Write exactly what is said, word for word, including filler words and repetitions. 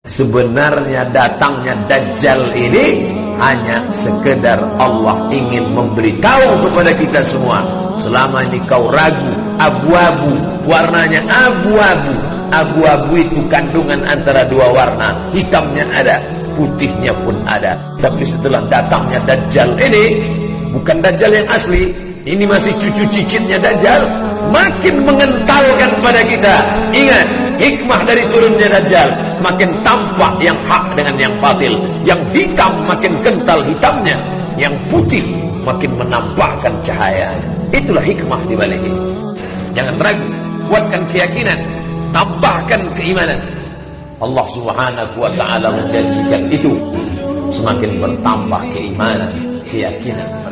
Sebenarnya datangnya Dajjal ini hanya sekedar Allah ingin memberitahu kepada kita semua. Selama ini kau ragu, abu-abu, warnanya abu-abu. Abu-abu itu kandungan antara dua warna, hitamnya ada, putihnya pun ada. Tapi setelah datangnya Dajjal ini, bukan Dajjal yang asli, ini masih cucu cicitnya Dajjal, makin mengentalkan pada kita. Ingat, hikmah dari turunnya Dajjal, makin tampak yang hak dengan yang batil. Yang hitam makin kental hitamnya, yang putih makin menampakkan cahayanya. Itulah hikmah di balik ini. Jangan ragu, kuatkan keyakinan, tambahkan keimanan. Allah Subhanahu wa ta'ala menjanjikan itu. Semakin bertambah keimanan, keyakinan,